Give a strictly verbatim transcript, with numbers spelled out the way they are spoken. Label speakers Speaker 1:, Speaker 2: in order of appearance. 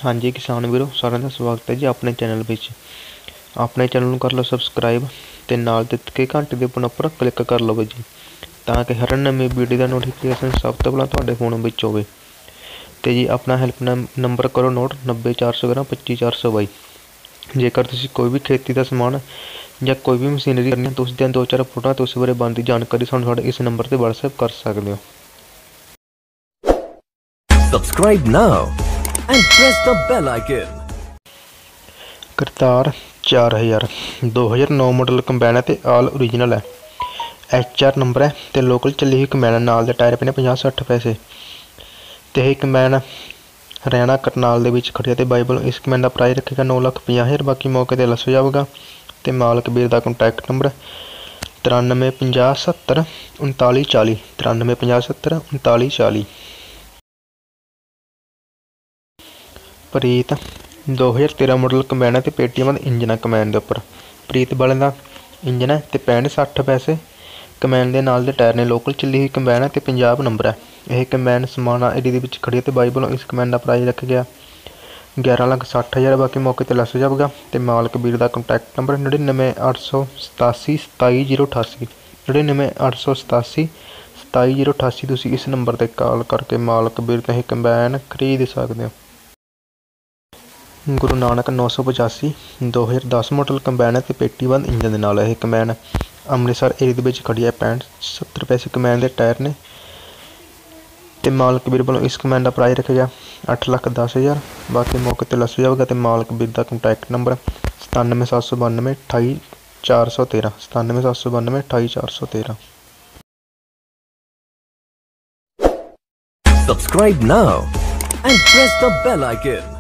Speaker 1: हाँ जी किसान वीरों सारिਆਂ ਦਾ ਸਵਾਗਤ है जी अपने चैनल ਵਿੱਚ। अपने चैनल ਨੂੰ कर लो सबसक्राइब ਤੇ ਨਾਲ ਦਿੱਤੇ ਘੰटे ਦੇ ਬਟਨ ਉੱਪਰ ਕਲਿੱਕ ਕਰ ਲਵੋ ਜੀ ਤਾਂ ਕਿ ਹਰ ਨਵੀਂ ਵੀਡੀਓ ਦਾ ਨੋਟੀਫਿਕੇਸ਼ਨ ਸਭ ਤੋਂ ਪਹਿਲਾਂ ਤੁਹਾਡੇ ਫੋਨ ਵਿੱਚ ਹੋਵੇ। ਤੇ ਜੀ ਆਪਣਾ ਹੈਲਪ ਨੰਬਰ ਕਰੋ ਨੋਟ नब्बे चार सौ ग्राम पच्चीस चार सौ बाई। ਜੇਕਰ ਤੁਸੀਂ ਕੋਈ ਵੀ ਖੇਤੀ ਦਾ ਸਮਾਨ ਜਾਂ ਕੋਈ ਵੀ ਮਸ਼ੀਨਰੀ ਕਰਨੀ ਹੈ ਤਾਂ ਉਸ ਦੀਆਂ ਦੋ ਚਾਰ ਫੋਟੋਆਂ ਤੇ ਉਸ ਬਾਰੇ ਬਣਦੀ ਜਾਣਕਾਰੀ ਸਾਨੂੰ ਸਾਡੇ ਇਸ ਨੰਬਰ ਤੇ WhatsApp ਕਰ ਸਕਦੇ ਹੋ।
Speaker 2: Subscribe now and press the bell icon.
Speaker 1: Kartar चार हज़ार दो हज़ार नौ मॉडल कंबाइन है ते आल ओरिजिनल है। एच आर नंबर है ते लोकल चली हुई कंबाइन नाल दे टायर पे ने पचास सठ पैसे ते यह कंबाइन हरियाणा करनाल दे विच खड़ी है ते बाइबल इस कंबाइन का प्राइस रखेगा नौ लख पचास हज़ार। बाकी मौके ते लस हो जाएगा। ते मालक वीर का कंटैक्ट नंबर तिरानवे पंजाह सत्तर उनताली चाली तिरानवे पंजाह सत्तर उनताली चाली। प्रीत दो हज़ार तेरह मॉडल कंबाइन है ते पेटीएम इंजन है कंबाइन के उपर। प्रीत वाले का इंजन है ते पैंठ सठ पैसे कंबाइन के नाल दे टायर ने लोकल चली हुई कंबाइन है ते पंजाब नंबर है। यह कंबाइन समाना एरिया के खड़ी है ते बाइबल इस कंबाइन का प्राइस रख गया ग्यारह लाख सठ हज़ार। बाकी मौके पर लस हो जाएगा। तो मालक वीर का कंटैक्ट नंबर नड़िनवे अठ सौ सतासी सताई जीरो अठासी नड़िनवे अठ सौ सतासी सताई जीरो अठासी। तुसीं इस नंबर पर कॉल करके मालक वीर तो यह कंबाइन खरीद सकते हो। गुरु नानक नौ सौ पचासी दो हज़ार दस मॉडल कंबाइन है तो पेटी बंद इंजन के नाल यह कंबाइन अमृतसर एरिया के खड़ी है। पैंठ सत्तर पैसे कंबाइन के टायर ने तो मालक वीर वालों इस कंबाइन का प्राइस रखा गया अठ लख दस हज़ार। बाकी मौके पर लस हो जाएगा। तो मालक वीर का कंटैक्ट नंबर सतानवे सत्त सौ बानवे अठाई चार सौ तेरह सतानवे सत्त सौ बानवे अठाई चार सौ तेरह।
Speaker 2: Subscribe now and press the bell icon.